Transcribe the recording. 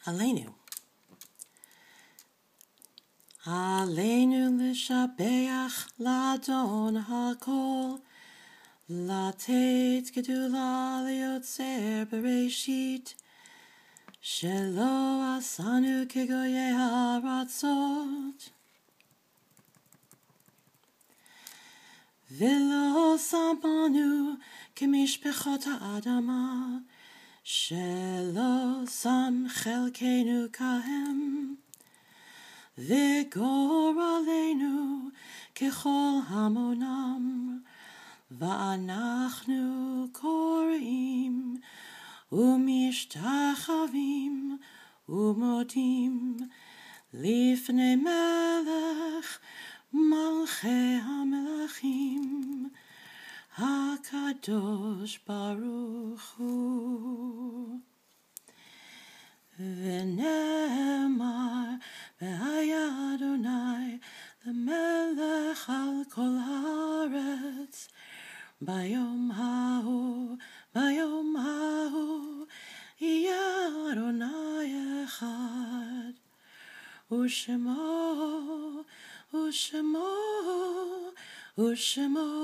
Aleinu. Aleinu l'shabeach l'adon hakol, לתת גדולה ליוצר בראשית, שלא עשנו כגויי הארצות, ולא שמנו כמשפחות האדמה, שלא שם חלקנו כהם, וגורלנו ככל המונם, ואנחנו קוראים ומשתחווים ומודים לפני מלך מלכי המלכים, הקדוש ברוך הוא. ונאמר והיה אדוני למלך על כל הארץ, ביום ההוא יהיה אדוני אחד, ושמו